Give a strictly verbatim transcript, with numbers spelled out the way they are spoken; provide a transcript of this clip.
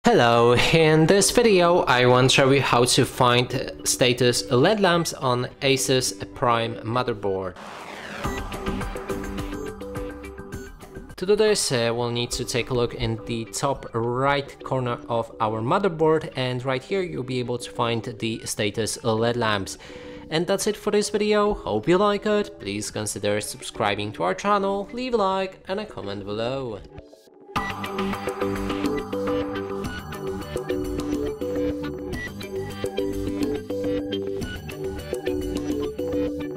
Hello, in this video I want to show you how to find status L E D lamps on ASUS Prime motherboard. To do this, uh, we'll need to take a look in the top right corner of our motherboard, and right here you'll be able to find the status L E D lamps. And that's it for this video. Hope you like it. Please consider subscribing to our channel, leave a like and a comment below.